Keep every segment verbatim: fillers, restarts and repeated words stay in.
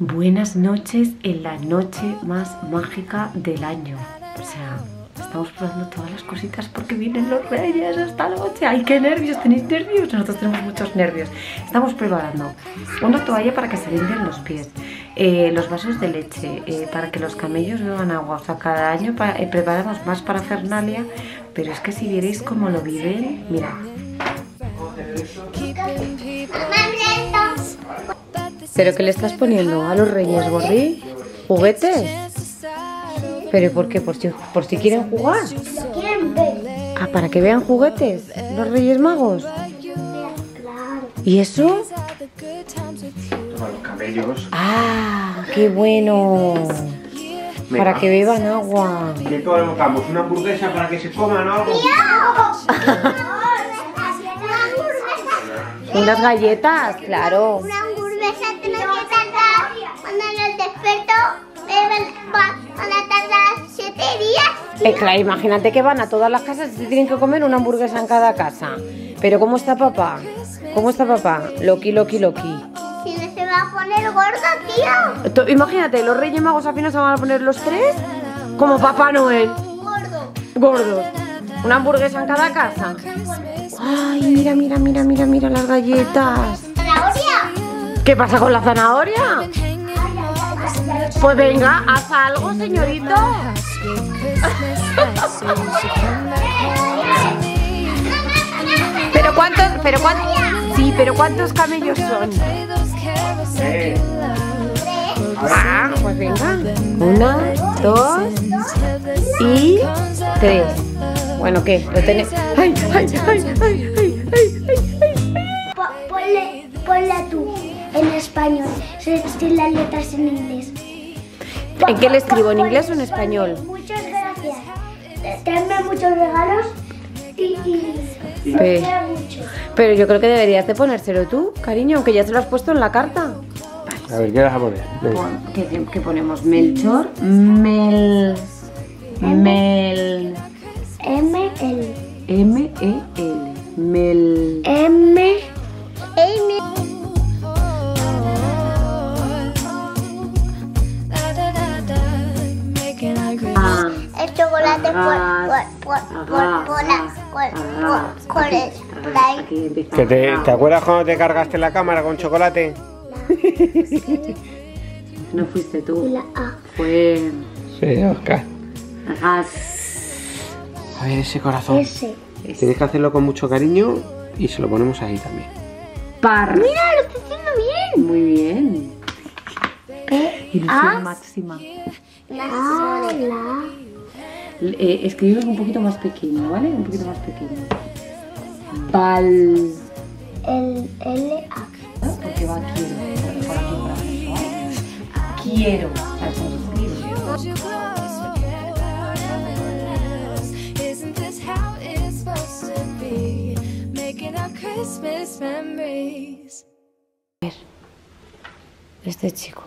Buenas noches en la noche más mágica del año. O sea, estamos probando todas las cositas porque vienen los reyes esta noche. ¡Ay, qué nervios! ¿Tenéis nervios? Nosotros tenemos muchos nervios. Estamos preparando una toalla para que se limpien los pies, eh, los vasos de leche, eh, para que los camellos beban agua. O sea, cada año para, eh, preparamos más parafernalia, pero es que si vierais cómo lo viven, mira. ¿Pero qué le estás poniendo a los reyes, Gordi? ¿Juguetes? ¿Pero por qué? ¿Por si, por si quieren jugar? Quieren ver. Ah, ¿para que vean juguetes los reyes magos? ¿Y eso? Para los camellos. ¡Ah, qué bueno! Venga. Para que beban agua. ¿Qué colocamos? ¿Una hamburguesa para que se coman o algo? Unas galletas, claro. Una hamburguesa tiene que tardar, cuando los desperto, van a tardar siete días. Eh, claro, imagínate que van a todas las casas y se tienen que comer una hamburguesa en cada casa. Pero ¿cómo está papá? ¿Cómo está papá? Loki, Loki, Loki. Si no se va a poner gordo, tío. To- Imagínate, los reyes magos al final se van a poner los tres como Papá Noel. Gordo. Gordos. Una hamburguesa en cada casa. Ay, mira, mira, mira, mira, mira las galletas. ¿Zanahoria? ¿Qué pasa con la zanahoria? Pues venga, haz algo, señorito. Pero cuántos, pero cuántos, sí, pero cuántos camellos son. Eh, Ah, pues venga. Una, dos y tres. Bueno, ¿qué? Lo tenés. ¡Ay, ay, ay, ay, ay, ay, ay, ay! Po- Ponle, ponle tú en español, sin sin las letras en inglés. ¿En qué le escribo? ¿En inglés o en español? Muchas gracias. Tenme muchos regalos y, y, y Pe- os quiero mucho. Pero yo creo que deberías de ponérselo tú, cariño, aunque ya se lo has puesto en la carta. a ver, ¿qué vas a poner? Venga. ¿Qué, qué ponemos? Melchor, Mel... Mel... M, L. M E L. Mel... M, M. Ah, El chocolate por, Agas, por, por, por, por, la- por, por, por, el- por ahí. aquí empieza. ¿Que te, ¿Te acuerdas cuando te cargaste la cámara con chocolate? No fuiste Y tú, la A. fue... Sí, Oscar. Agas. A ver, ese corazón. S. Tienes que hacerlo con mucho cariño y se lo ponemos ahí también. Par. Mira, lo estoy haciendo bien. Muy bien. P, Ilusión A, máxima. la, la. Eh, escribimos un poquito más pequeño, ¿vale? Un poquito más pequeño. Bal... El, L, A. Porque va quiero. Por aquí, por aquí, ¿vale? Quiero. ¿Sabes cómo se escribe? Isn't this how it's supposed to be? Making our Christmas memories. Este chico.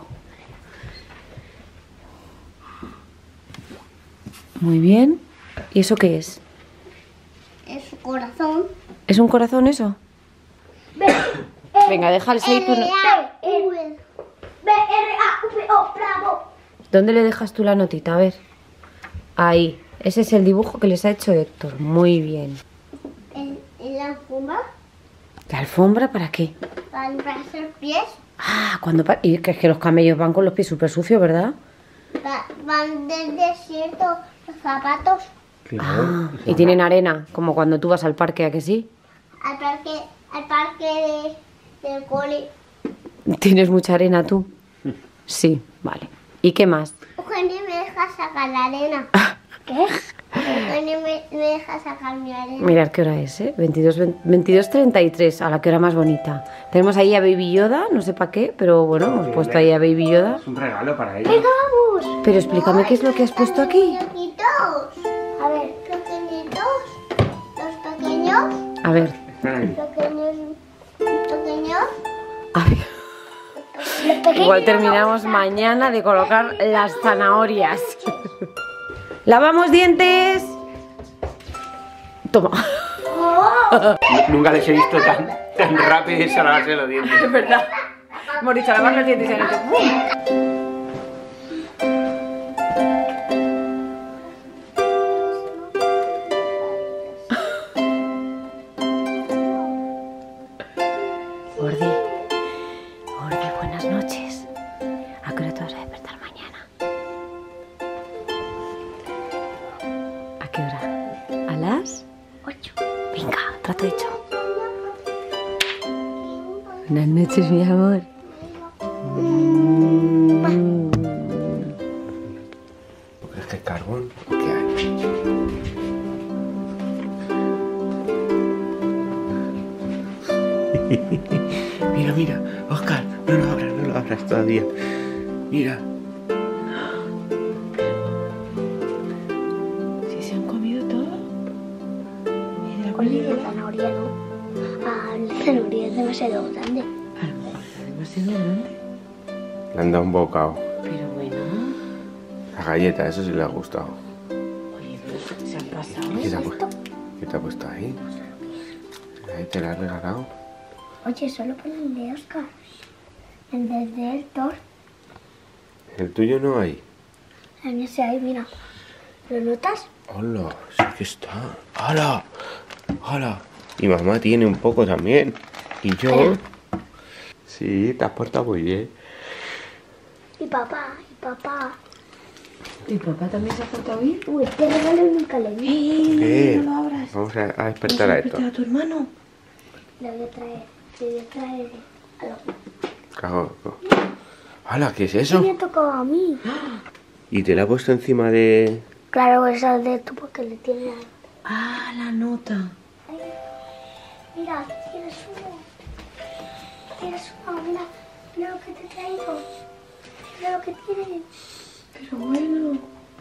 Muy bien. ¿Y eso qué es? Es su corazón. ¿Es un corazón eso? Venga, deja el seis. R, A, V. B, R, A, V, O, bravo. ¿Dónde le dejas tú la notita? A ver. Ahí. Ese es el dibujo que les ha hecho Héctor. Muy bien. En, en la alfombra, ¿La alfombra para qué? para hacer pies, Ah, cuando... pa- Y que es que los camellos van con los pies súper sucios, ¿verdad? va- van del desierto los zapatos Ah, y tienen arena, como cuando tú vas al parque, ¿a que sí? al parque, al parque de, del cole. ¿Tienes mucha arena tú? Sí, vale. ¿Y qué más? Eugenio me deja sacar la arena. ¿Qué? Eugenio me, me deja sacar mi arena. Mirad qué hora es, ¿eh? veintidós treinta y tres, a la que hora más bonita. Tenemos ahí a Baby Yoda, no sé para qué, pero bueno, hemos puesto ahí a Baby Yoda. Es un regalo para ella. ¡Venga, vamos! Pero explícame qué es lo que has puesto aquí. Pequeñitos. A ver, pequeñitos. Los pequeños. A ver, Espera ahí. Pequeños. Pequeños. a ver. Los pequeños. Igual terminamos mañana de colocar las zanahorias. ¡Lavamos dientes! Toma. Oh, Nunca les he visto tan, tan rápido y se lavarse los dientes. Es verdad. Hemos dicho lavar los dientes y ahora te... Gordi, Gordi, buenas noches. ¿A qué hora te vas a despertar mañana? ¿A qué hora? ¿A las? Ocho. Venga, trato hecho. Buenas noches, mi amor. ¿Es que carbón? ¿Qué hay? Mira, mira, Oscar, no lo abras, no lo abras todavía. Mira. ¿Si se han comido todo? Mira, Oye, la zanahoria no. Ah, la zanahoria es demasiado grande. a lo mejor está demasiado grande. Le han dado un bocado. Pero bueno. La galleta, eso sí le ha gustado. Oye, pero se han pasado. ¿Qué te ha puesto? ¿Qué te ha puesto ahí? Ahí te la has regalado. Oye, solo por el de Oscar. El de Héctor. El tuyo no hay. En ese ahí, mira. ¿Lo notas? Hola, sí que está. ¡Hala! ¡Hala! Y mamá tiene un poco también. Y yo. Sí, te has portado muy bien. Y papá, y papá. ¿Y papá también se ha portado bien? Uy, este regalo nunca le vi. ¿Qué? No lo abras. Vamos a, a despertar a esto. a tu hermano? Le voy a traer, le voy a traer a lo... Cago. ¡Hala! ¿Qué es ¿Qué eso? me ha tocado a mí? Y te la ha puesto encima de. Claro, esa es de tú porque le tiene a... Ah, la nota. Ay, mira, aquí tienes uno. Aquí tienes uno, mira. Mira lo que te he traído. Mira lo que tiene. Pero bueno.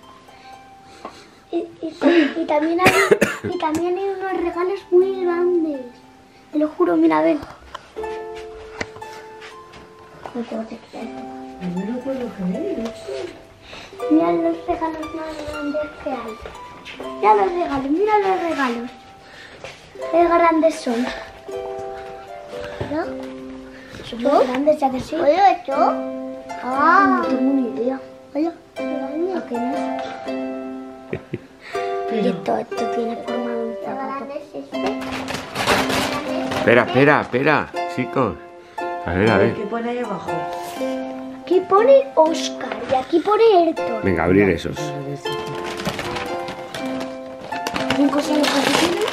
Y, y, y, también hay, y también hay unos regalos muy grandes. Te lo juro, mira, ven. No tengo que creer. No me lo puedo creer. Mira los regalos más grandes que hay. Mira los regalos, mira los regalos. Qué grandes son. ¿No? Son muy grandes, ya que sí. ¿Oye, esto? Ah, no tengo ni idea. Oye, ¿a qué no? Pero... Esto, esto tiene forma de un zapato. Espera, espera, espera, chicos. A ver, a ver. ¿Qué pone ahí abajo? Aquí pone Oscar y aquí pone Héctor. Venga, abrir esos. ¿Tienen cosas de calcetines?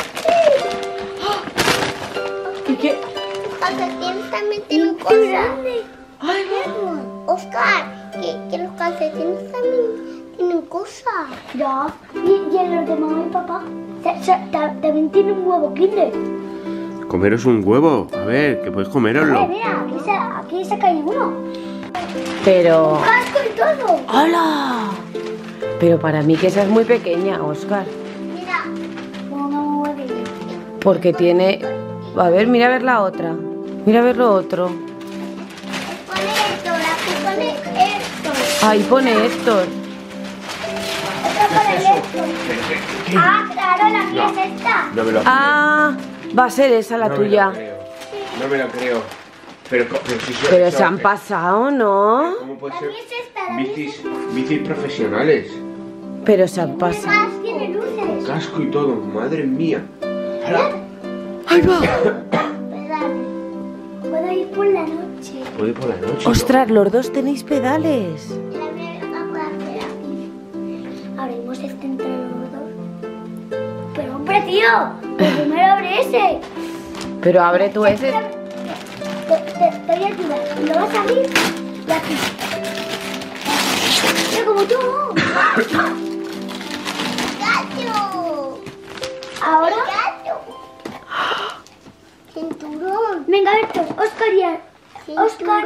¿Y qué? Calcetines también tienen cosas. ¡Ay, vamos! Oscar, que, que los calcetines también tienen cosas. Ya. ¿Y, y en los de mamá y papá? Se- se- ta- también tienen un huevo Kinder. Comeros un huevo. A ver, que podéis Mira, coméroslo. mira, aquí se, aquí se cae uno. Pero... ¡Casco y todo! ¡Hola! Pero para mí que esa es muy pequeña, Oscar. Mira, cómo me mueve. Porque tiene... A ver, mira a ver la otra. Mira a ver lo otro. Pone Héctor, aquí pone Héctor. Ahí pone Héctor. Otra pone Héctor. Ah, claro, la mía es esta. No me lo creo. Ah, va a ser esa la No me lo tuya. creo. No me lo creo. Pero, co- pero si Pero eso- se han pasado, ¿no? ¿Cómo puede La ser? mía es esta, la mía es Bicis, bicis profesionales. Pero se han pasado. esta. Tiene luces. Casco y todo, madre mía. ¡Ahí va! Pedales. Puedo ir por la noche. Puede por la noche. ¡Ostras, los dos tenéis pedales! La mía la puedo hacer aquí. Abrimos este entre los dos. Pero hombre, tío. Primero abre ese. Pero abre tú ese. Te, te, te voy a ayudar. Lo vas a abrir y aquí. Pero como tú. ¡Gato! Ahora. ¡Gato! Cinturón. Venga, Héctor. Oscar y Héctor. Oscar.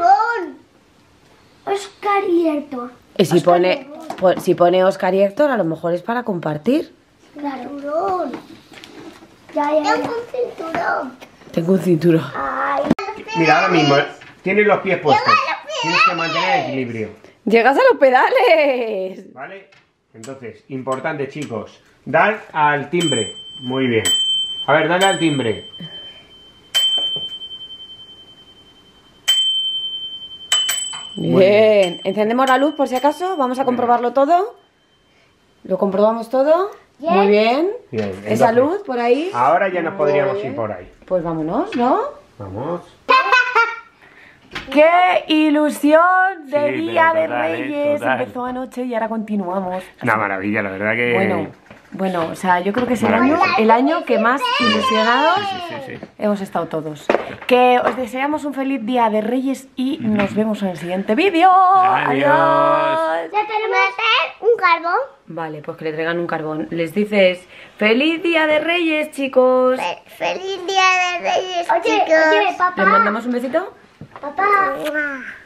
Oscar y Héctor. Y si pone, po- si pone Oscar y Héctor, a lo mejor es para compartir. Claro. Cinturón. Ya, ya, ya. Tengo un cinturón. Tengo un cinturón. Ay. Mira, ahora mismo tienes los pies puestos. Tienes que mantener el equilibrio. ¡Llegas a los pedales! ¿Vale? Entonces, importante, chicos. Dar al timbre. Muy bien. A ver, dale al timbre. Bien, encendemos la luz por si acaso, vamos a comprobarlo todo. Lo comprobamos todo. Muy bien. Bien, Esa entonces, luz por ahí. Ahora ya nos podríamos ir por ahí. Pues vámonos, ¿no? Vamos. ¡Qué ilusión de Sí, Día pero de total, ¿eh? Reyes! Total. Empezó anoche y ahora continuamos. Una maravilla, la verdad que... Bueno, bueno, o sea, yo creo que es el año, Maravilloso. el año que más ilusionados Sí, sí, sí. hemos estado todos. Que os deseamos un feliz Día de Reyes y nos vemos en el siguiente vídeo. Adiós. Adiós. Ya tenemos que hacer un carbón. Vale, pues que le traigan un carbón. Les dices, ¡feliz Día de Reyes, chicos! Fe- ¡Feliz Día de Reyes, Oye, chicos! oye, papá. ¿Les mandamos un besito? Papá.